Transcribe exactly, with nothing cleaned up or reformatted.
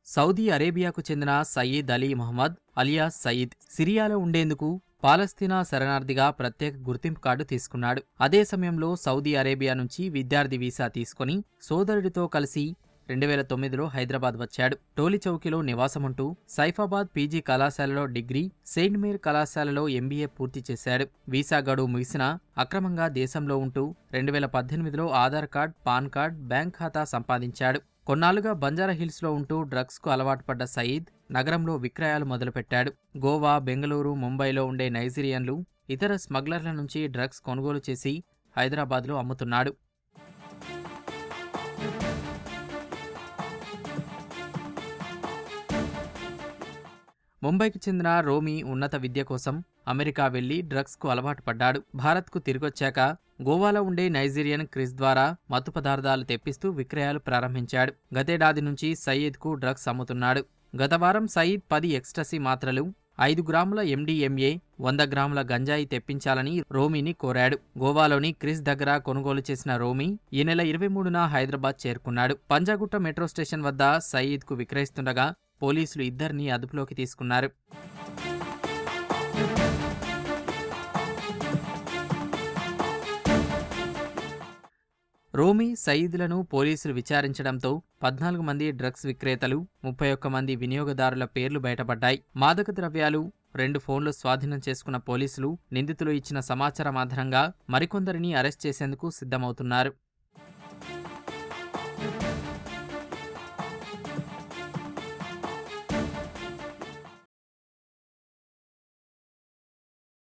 Saudi అరేబియాకు చెందిన Saeed Ali Mohammed alias Saeed సిరియాలో ఉండేందుకు పాలస్తీనా శరణార్థిగా ప్రత్యేక గుర్తింపు కార్డు తీసుకున్నాడు. అదే సమయంలో సౌదీ అరేబియా నుంచి విద్యార్థి వీసా తీసుకుని సోదరుడితో కలిసి రెండు వేల తొమ్మిదిలో హైదరాబాద్ వచ్చాడు. టోలీచౌకీలో నివాసముంటూ సైఫాబాద్ పీజీ కళాశాలలో డిగ్రీ, సెయింట్ మేర్ కళాశాలలో ఎంబీఏ పూర్తి చేశాడు. వీసా గడువు ముగిసినా అక్రమంగా దేశంలో ఉంటూ రెండు వేల పద్దెనిమిదిలో Aadhaar card, PAN card, bank ఖాతా సంపాదించాడు. కొన్నాళ్లుగా బంజారాహిల్స్లో ఉంటూ డ్రగ్స్కు అలవాటు పడ్డ సయీద్ నగరంలో విక్రయాలు మొదలుపెట్టాడు. గోవా, బెంగళూరు, ముంబైలో ఉండే నైజీరియన్లు, ఇతర స్మగ్లర్ల నుంచి డ్రగ్స్ కొనుగోలు చేసి హైదరాబాద్లో అమ్ముతున్నాడు. ముంబైకి చెందిన రోమీ ఉన్నత విద్య కోసం అమెరికా వెళ్లి డ్రగ్స్కు అలవాటు పడ్డాడు. భారత్కు తిరిగొచ్చాక గోవాలో ఉండే నైజీరియన్ క్రిస్ ద్వారా మత్తు పదార్థాలు తెప్పిస్తూ విక్రయాలు ప్రారంభించాడు. గతేడాది నుంచి సయీద్కు డ్రగ్స్ అమ్ముతున్నాడు. గత వారం సయీద్ పది ఎక్స్టసీ మాత్రలు, ఐదు గ్రాముల ఎండీఎంఏ, వంద గ్రాముల గంజాయి తెప్పించాలని రోమీని కోరాడు. గోవాలోని క్రిస్ దగ్గర కొనుగోలు చేసిన రోమీ ఈ నెల ఇరవై మూడున హైదరాబాద్ చేరుకున్నాడు. పంజాగుట్ట మెట్రో స్టేషన్ వద్ద సయీద్కు విక్రయిస్తుండగా పోలీసులు ఇద్దరిని అదుపులోకి తీసుకున్నారు. రోమీ, సయీద్లను పోలీసులు విచారించడంతో పద్నాలుగు మంది డ్రగ్స్ విక్రేతలు, ముప్పై ఒక్క మంది వినియోగదారుల పేర్లు బయటపడ్డాయి. మాదక ద్రవ్యాలు, రెండు ఫోన్లు స్వాధీనం చేసుకున్న పోలీసులు నిందితులు ఇచ్చిన సమాచారం ఆధారంగా మరికొందరిని అరెస్ట్ చేసేందుకు సిద్ధమవుతున్నారు.